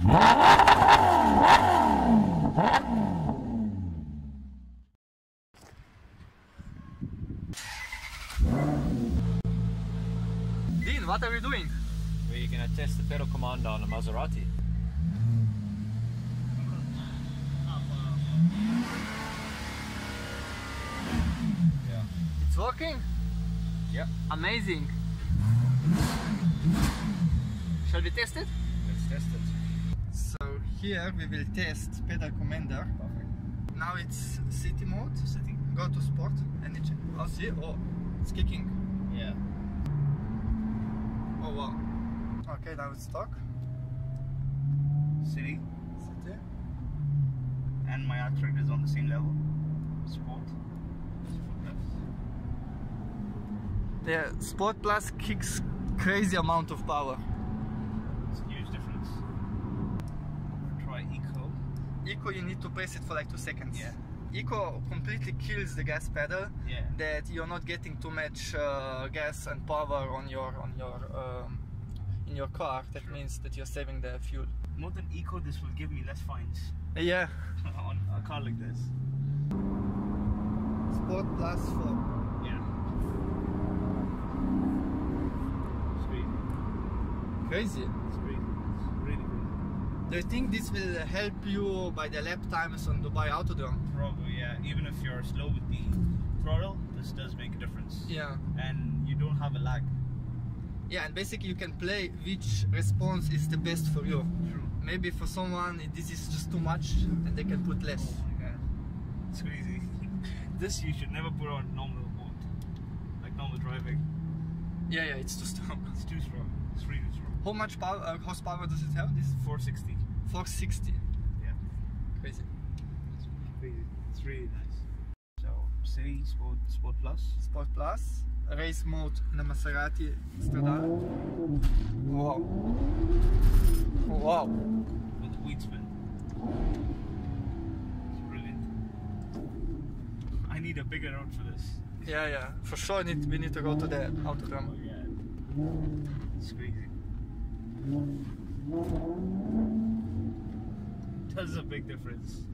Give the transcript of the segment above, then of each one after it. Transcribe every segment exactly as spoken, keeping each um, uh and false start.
Dean, what are we doing? We're going to test the pedal command on a Maserati. Yeah. It's working? Yeah. Amazing. Shall we test it? Let's test it. So here we will test pedal commander. Perfect. Now it's city mode. City. Go to sport and it. Oh, see? Oh, it's kicking. Yeah. Oh wow. Okay, now it's stock. City. City. And my art rate is on the same level. Sport. The Sport Plus kicks crazy amount of power. It's a huge difference. Try Eco. Eco, you need to press it for like two seconds. Yeah. Eco completely kills the gas pedal. Yeah. That you're not getting too much uh, gas and power on your on your um, in your car. That Sure. means that you're saving the fuel. More than Eco, this will give me less fines Yeah. on a car like this. Sport Plus four. Yeah. Sweet. Crazy. It's great. It's really good. Do you think this will help you by the lap times on Dubai Autodrome? Probably, yeah. Even if you're slow with the throttle, this does make a difference. Yeah. And you don't have a lag. Yeah, and basically you can play which response is the best for you. True. Maybe for someone this is just too much and they can put less. Oh my god. It's crazy. This you should never put on normal mode. Like normal driving. Yeah, yeah, it's too strong. It's too strong. It's really strong. How much power, uh, horsepower does it have? This four sixty. four sixty. Yeah. Crazy. It's crazy. It's really nice. So, City Sport Sport Plus. Sport Plus, race mode na Maserati Stradale. Wow. Wow. With the wheat spin. It's brilliant. I need a bigger road for this. Yeah, yeah. For sure need, we need to go to the Oh Autodrome. yeah. It's crazy. Does a big difference.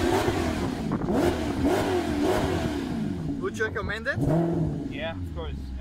Would you recommend it? Yeah, of course.